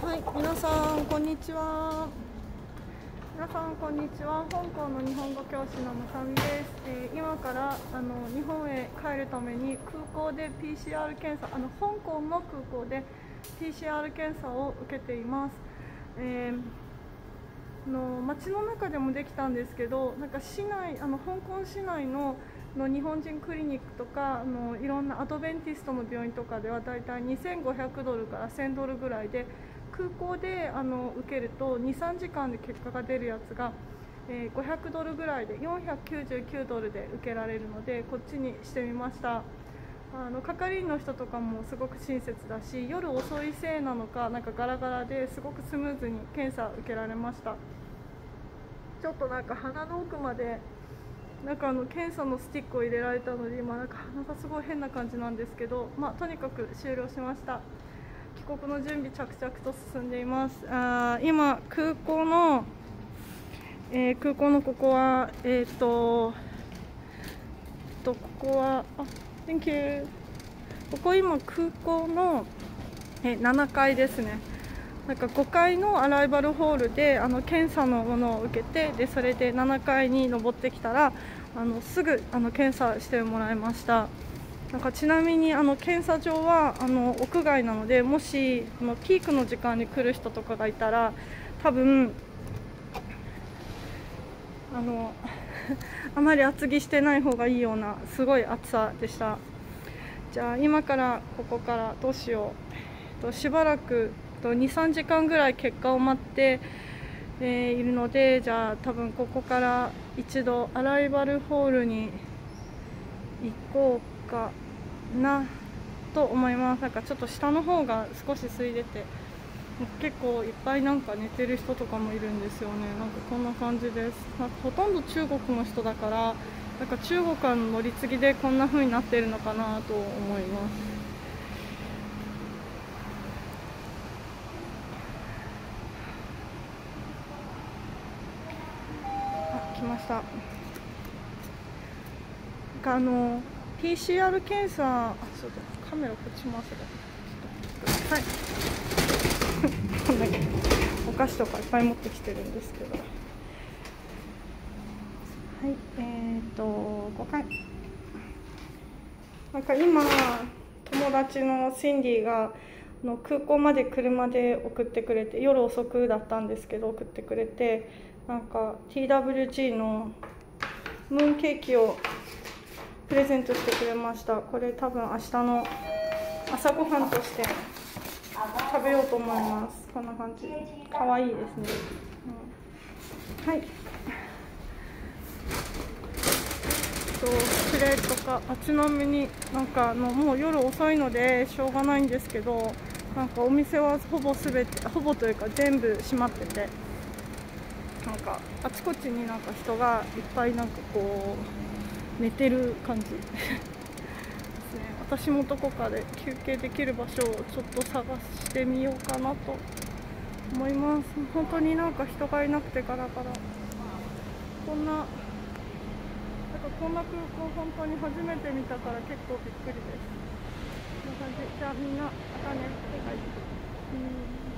はい、皆さんこんにちは。皆さんこんにちは。香港の日本語教師のまさみです。今から日本へ帰るために空港で PCR 検査、香港の空港で PCR 検査を受けています。街の中でもできたんですけど、なんか市内、香港市内の日本人クリニックとかいろんなアドベンティストの病院とかではだいたい2500ドルから1000ドルぐらいで、空港で受けると 2,3 時間で結果が出るやつが、500ドルぐらいで499ドルで受けられるので、こっちにしてみました。係員の人とかもすごく親切だし、夜遅いせいなのかなんかガラガラですごくスムーズに検査受けられました。ちょっとなんか鼻の奥までなんか検査のスティックを入れられたので、今なんか鼻がすごい変な感じなんですけど、とにかく終了しました。帰国の準備着々と進んでいます。今空港のここはここはThank you。ここ今空港の7階ですね。なんか5階のアライバルホールで検査のものを受けて、でそれで7階に登ってきたらすぐ検査してもらいました。なんかちなみに検査場は屋外なので、もしピークの時間に来る人とかがいたら多分あまり厚着してない方がいいようなすごい暑さでした。じゃあ今からここからどうしよう。しばらく2、3時間ぐらい結果を待っているので、じゃあ多分ここから一度アライバルホールに行こうかなと思います。なんかちょっと下の方が少し空いてて、結構いっぱいなんか寝てる人とかもいるんですよね。なんかこんな感じです。なんかほとんど中国の人だから、なんか中国の乗り継ぎでこんな風になってるのかなと思います。来ました。PCR 検査、ちょっとカメラこっち回せば、はいこんだけお菓子とかいっぱい持ってきてるんですけど、はい、5回なんか今友達のシンディが空港まで車で送ってくれて、夜遅くだったんですけど送ってくれて、なんか TWG のムーンケーキをプレゼントしてくれました。これ多分明日の朝ごはんとして食べようと思います。こんな感じ、かわいいですね、はい。失礼とかちなみになんかもう夜遅いのでしょうがないんですけど、なんかお店はほぼというか全部閉まってて、なんかあちこちになんか人がいっぱいなんかこう寝てる感じですね。私もどこかで休憩できる場所をちょっと探してみようかなと思います。本当になんか人がいなくてガラガラ、こんな空港本当に初めて見たから結構びっくりです。こんな感じ。じゃあみんなまたね。はい。